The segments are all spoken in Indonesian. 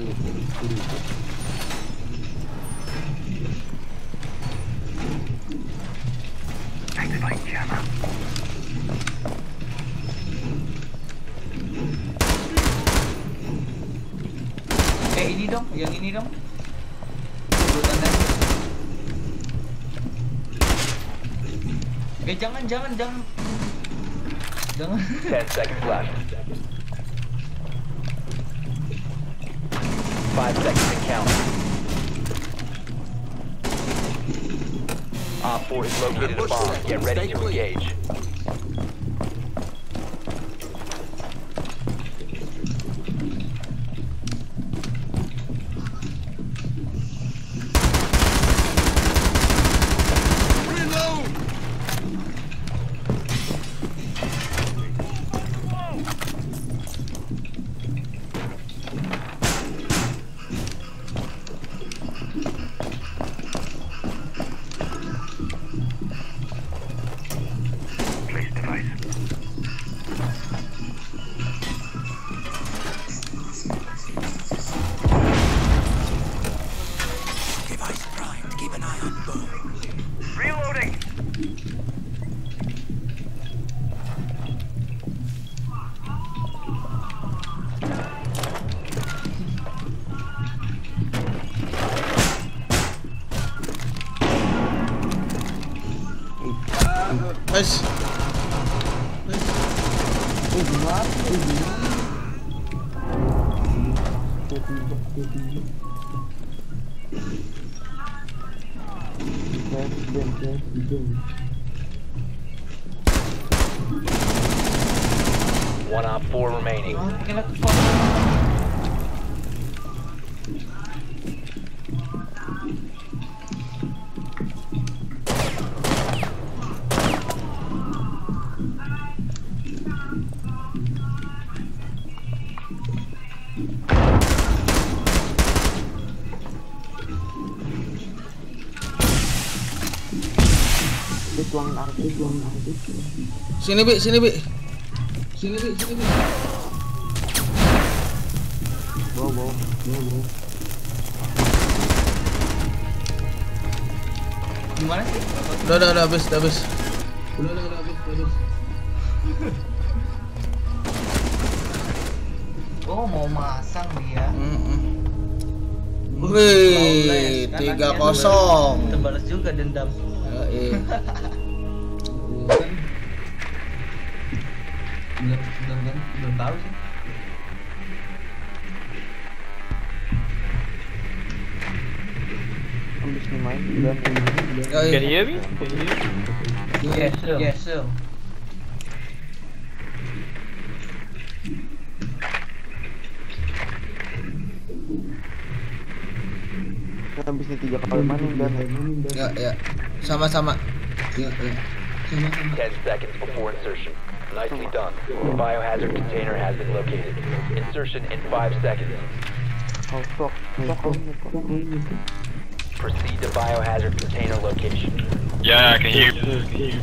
Ini dong, yang ini dong. Tanda. Jangan. 10 seconds left. 5 seconds to count. Op 4 is located a bomb. Get ready to engage. Nice. One op 4 remaining. Sini Bi. Bawa. Gimana sih? Udah habis. Udah habis. Oh, mau masang dia. Wih, 3-0. Terbalas juga dendam. Belum tahu sih. Can you hear me? Yes, sir. Habis ini 3 kali maning dan Ya. Sama-sama. Ya. 10 seconds before insertion. Nicely done. The biohazard container has been located. Insertion in 5 seconds. Proceed to biohazard container location. Yeah, I can hear you.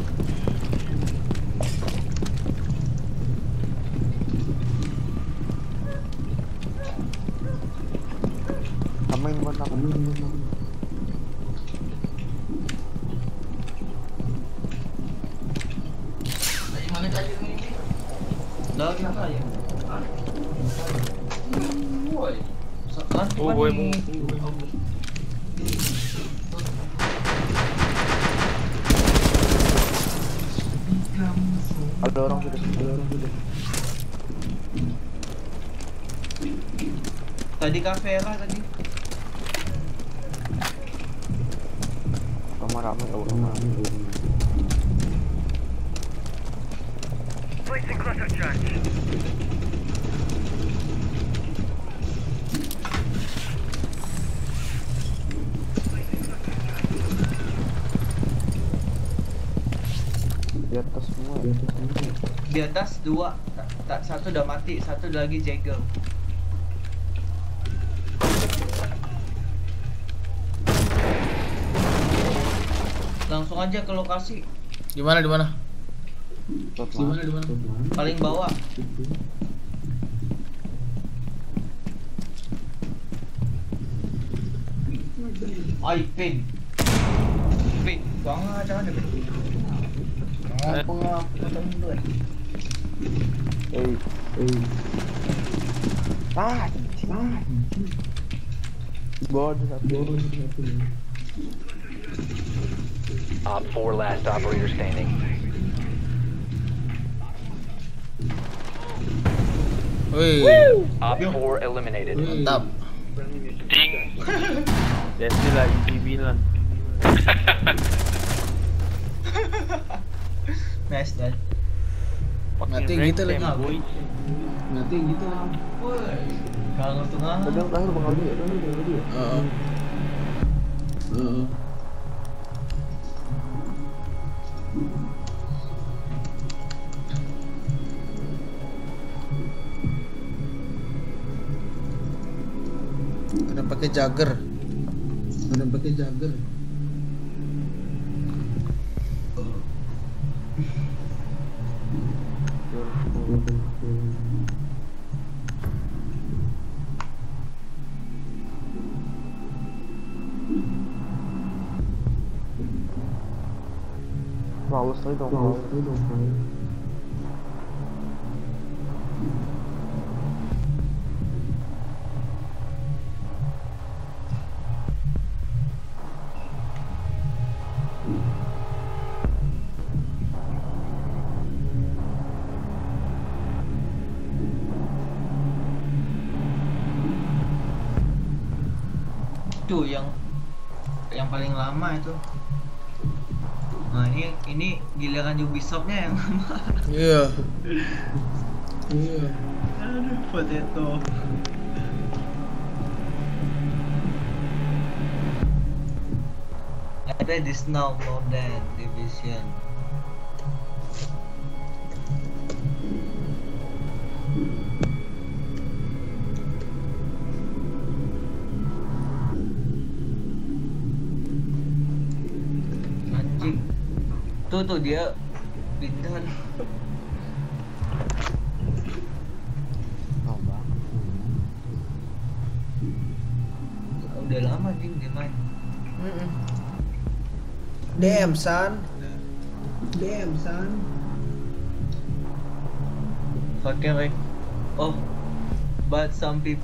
Ada orang sudah. Tadi Kavera tadi. Ramai orang. Placing cluster charge. Di atas semua. Di atas 2. Satu udah mati, satu lagi jagal. Langsung aja ke lokasi. Di mana? Paling bawah. Ay, pin. Pin, kau ada Pin. Apa ngap? Kau dulu eh. Board satu. Op 4 last operator standing. Wih, Op 4 eliminated. mantap. Ding. Biasalah EPB lah. Nice dah. Mati gitu lagi. Nanti gitu lah. Woi. Kalau tengah. Kadang terakhir bakal dia. Heeh. Ada pakai jagger. Males lagi dong. Tuh yang paling lama itu. Nah ini giliran Ubisoftnya yang lama. Iya. Aduh, potato. I play this now more than Division. Anjing. Tuh dia pindahan. Udah lama anjing dia main. Damn son. Fucking like, oh, but some people.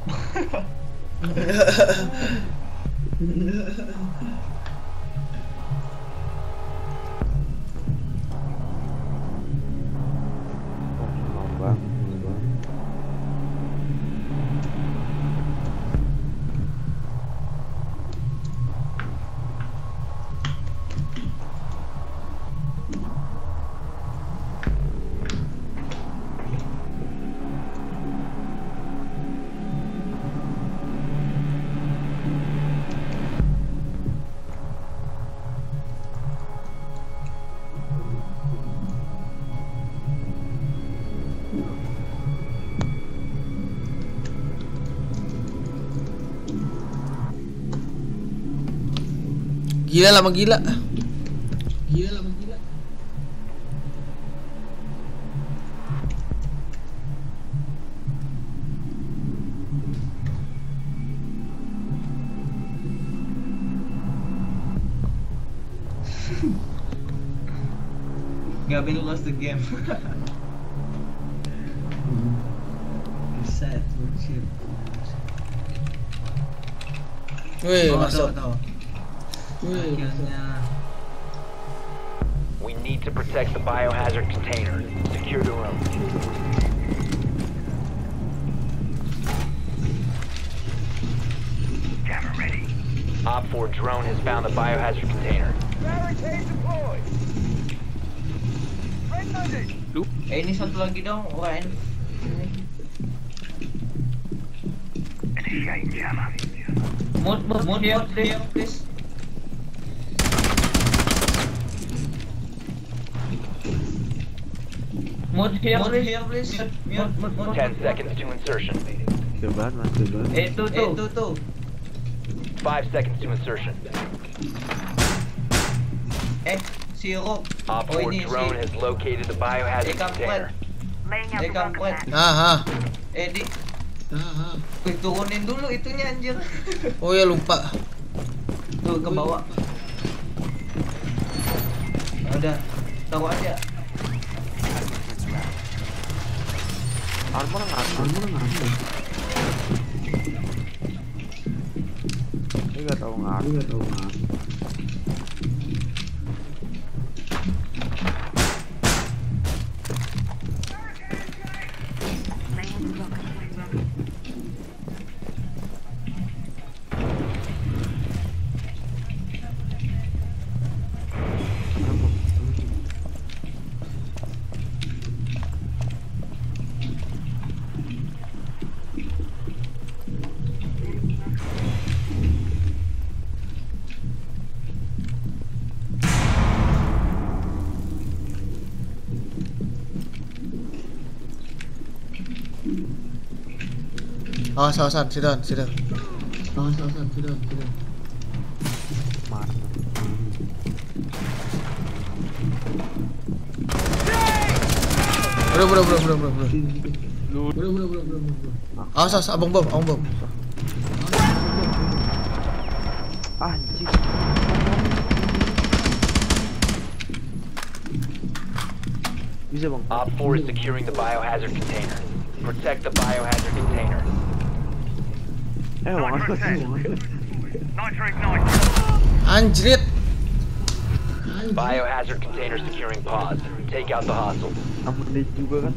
Gila lama gila. Gavin lost the game. Sad, shit. Wih, masuk. Akhirnya. We need to protect the biohazard container. Secure the room. Camera ready. Op 4 drone has found the biohazard container. Barricade deployed. Ini satu lagi dong, Wan. Mode here, please. Mode here, please. 10 seconds to insertion. Coba masuk dulu. Tuh. 5 seconds to insertion. Si Rob. Op 4 drone has located the biohazard container. Kampret. Di. Turunin dulu itunya anjir. Oh ya lupa. Tuh ke bawah. Udah, taruh aja. Armor nggak ada. Ini nggak tahu nggak ada. Awas, sidon. Mana? Bro. Lu Awas, abang bom. anjing. Bisa bang. Op 4 is securing the biohazard container. Protect the biohazard container. Bang. Anjrit. Biohazard container securing pods. Take out the hostile. Ampun dia juga kan.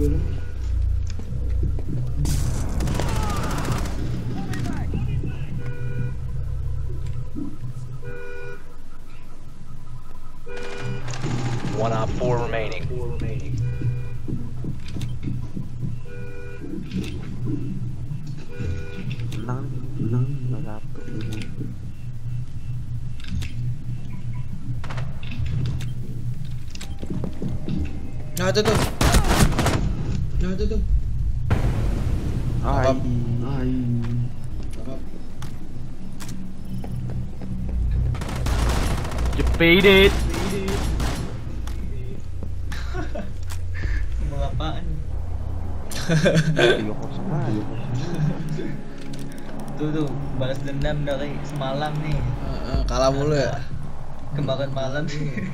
One Op 4 remaining. Menang satu. Nah itu tuh. Ai. You paid it. Mau apaan? 3-0 aja. Tuh, balas dendam dari semalam nih. Kalah mulu ya. Kemarin malam sih.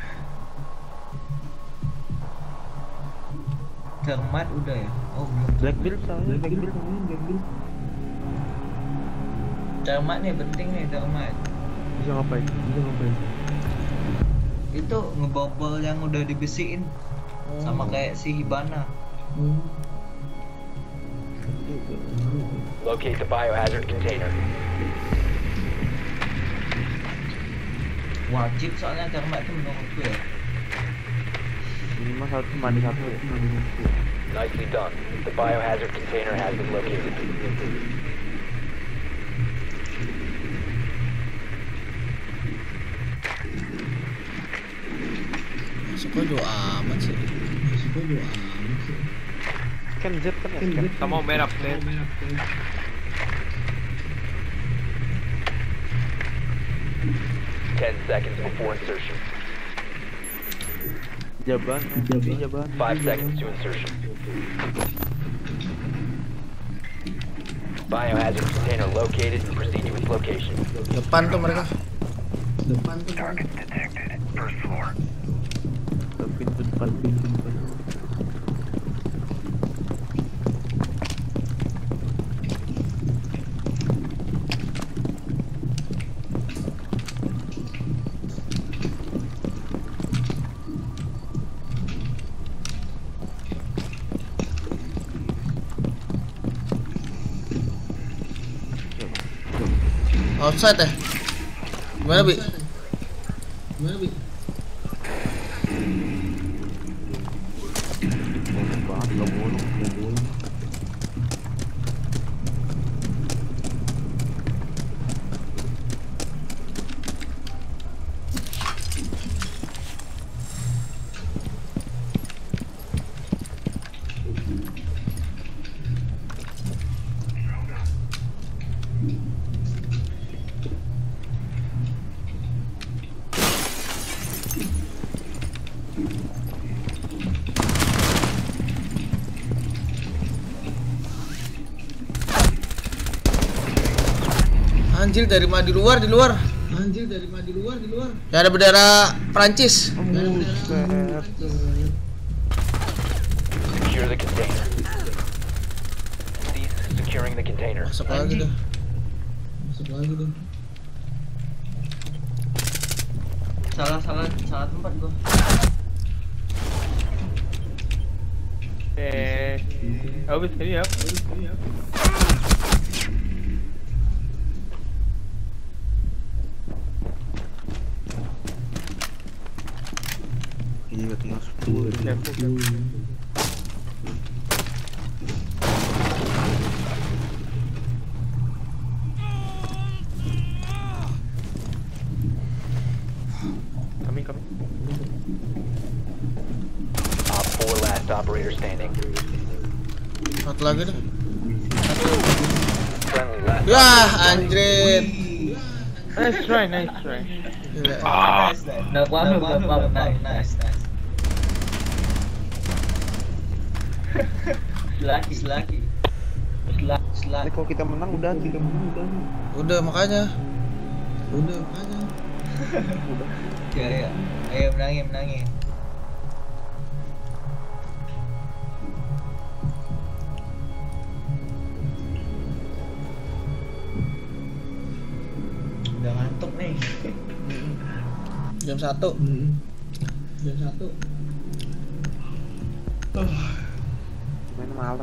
Cermat udah ya? Oh belum. Black Build soalnya Black Build. Cermat nih penting nih cermat. Bisa ngapain? Itu ngebobol yang udah dibesiin. Sama kayak si Hibana. Locate the biohazard container. Wajib soalnya cermat itu menurutku ya. Ini mah satu mandi satu ya. Nicely done. The biohazard container has been located. Masuk aja amat sih. Kan Z kan ya. Come on, man, up there. 10 seconds before insertion. Jaban. 5 seconds to insertion. Biohazard container located. Proceed to its location. Depan tuh mereka. Target detected. First floor. Pintu depan. Outside ya? Gimana Bi? Anjir dari mana di luar? Anjir dari di luar. Ya ada bendera Prancis. Buset. Secure the container. Cease securing the container. Masuk lagi dah. Salah tempat gua. Habis ini ya. Iya, tinggal 10. Kami. Op 4 last operator standing. Satu lagi dah. Friendly last. Yah, anjrit. Nice try. Gila. No problem. Nice. Selaki. Tapi kalau kita menang udah. Udah makanya. Ya. Ayo menangin. Udah ngantuk nih. Jam 1. Main malam.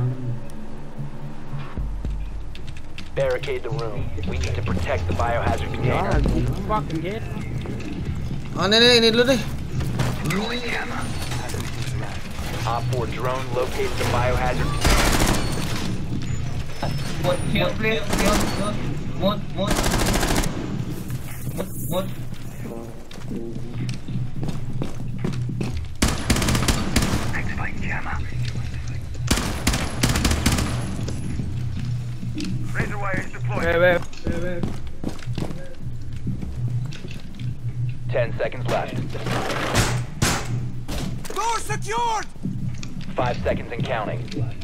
Barricade the room. We need to protect the biohazard container. Fuck again. Oh ini dulu deh. Op 4 drone located the biohazard Mut. Wait. 10 seconds left. Door secured! 5 seconds and counting.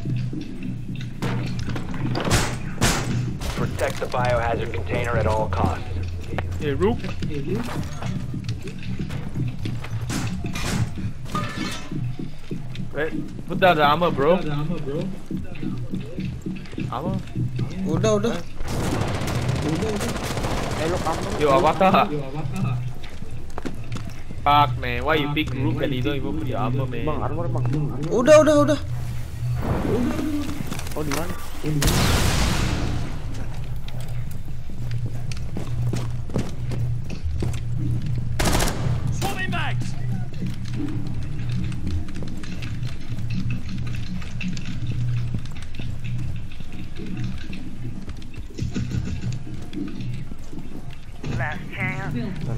Protect the biohazard container at all costs. Hey, Rook. Wait, put down the armor, bro. Armor? Udah. Yo, Avatar. Fuck, man. Why you pick Rook and you don't even put your armor, man? Bang, armor bang. Udah. Oh di mana? Swapping bags! Last chance.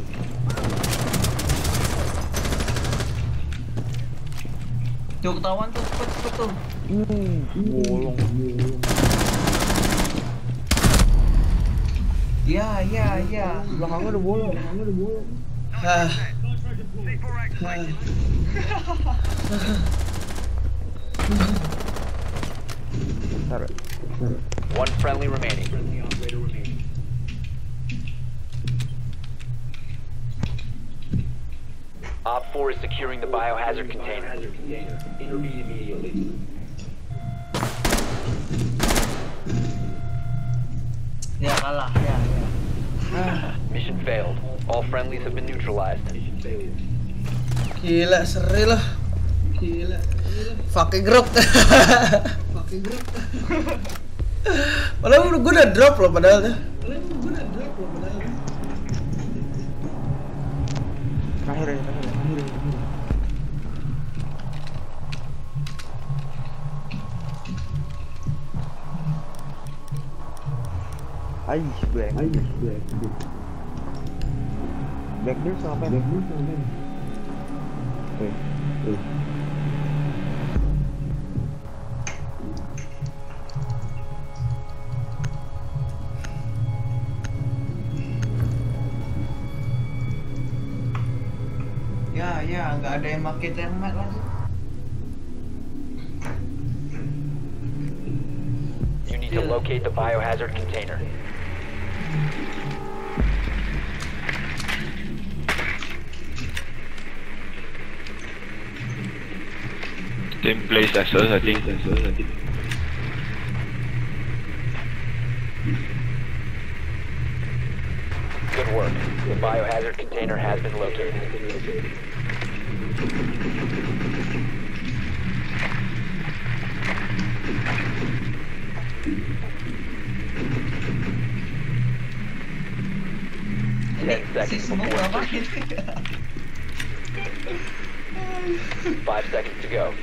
Tuh ketahuan tuh, cepet tuh. Bolong. Ya. Belakangnya udah bolong. Ah, Bentar. One friendly remaining. Op 4 is securing the biohazard container. Ya kalah, ya. Mission failed. All friendlies have been neutralized. gila seri lah. Fucking grup. Padahal gue udah drop loh padahal dah. Terakhir ya. Black Deal sama apa? Ya, nggak ada yang pakai termite lagi. You need to locate the biohazard container. Same place as us, I think. Good work. The biohazard container has been located. Ini 10 si seconds Smoke before apa insertion. gitu ya? 5 seconds to go.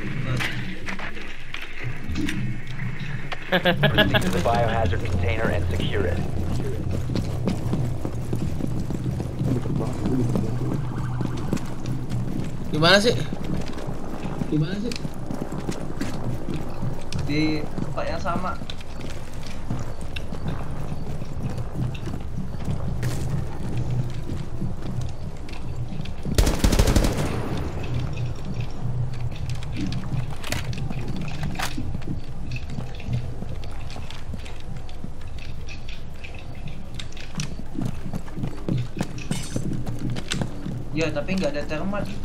Proceed to the biohazard container and secure it. Gimana sih? Di tempat yang sama. Ya, tapi nggak ada termat kita.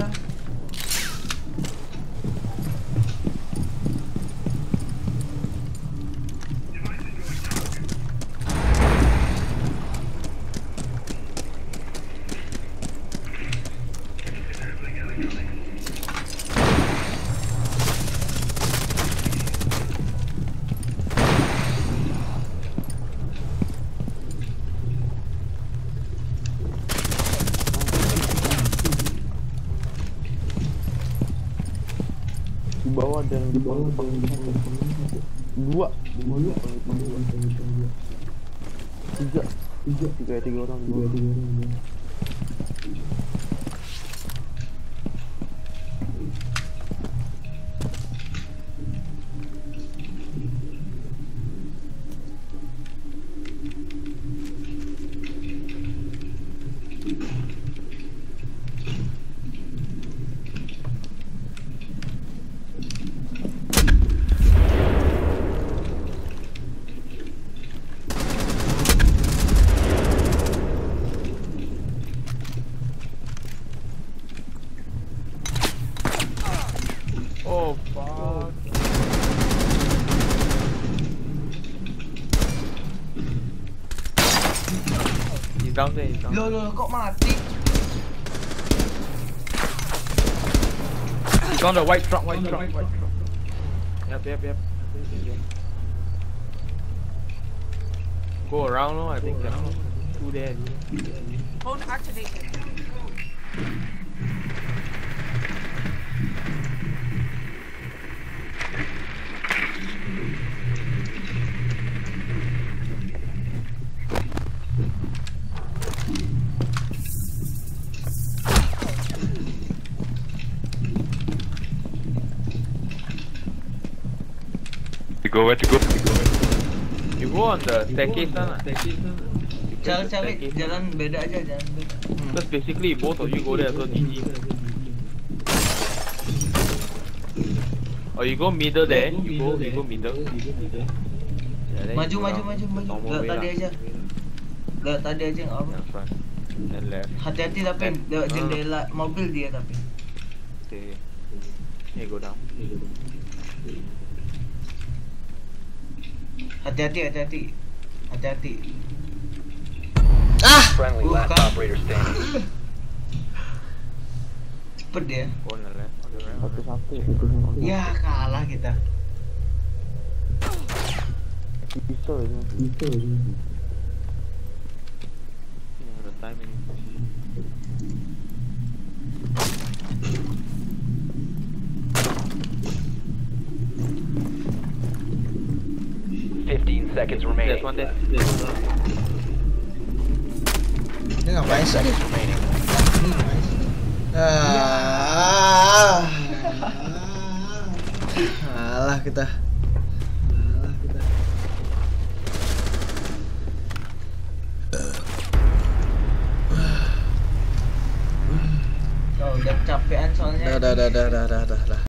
Di bawah dan di bawah dua tiga orang dua. Oh fuck. He's down there, he's down. Loh, kok mati? He's on the white truck. Yep. Go around, no? I think two there. Phone activated. Where to go? You go on the staircase lah. Cari jalan beda aja, jalan beda. Because basically both of you go there, so GG. Or you go middle there. You go middle. Yeah, then Maju. you go down. Normal Gak way tadi lah. aja. Gak tadi aja nggak apa. Yeah, front. Then left. Hati-hati tapi lewat jendela mobil dia tapi. Okay. Here go down. Hati-hati. Friendly last Bukan. operator standing. Cepet dia. Go on the left. On the right. Satu. Ya kalah kita. Bisa ini. Yeah, the timing. 15 seconds remaining. There's one there. Ini ngapain sih? Seconds remaining. Alah kita. Oh, udah capean soalnya. Dah.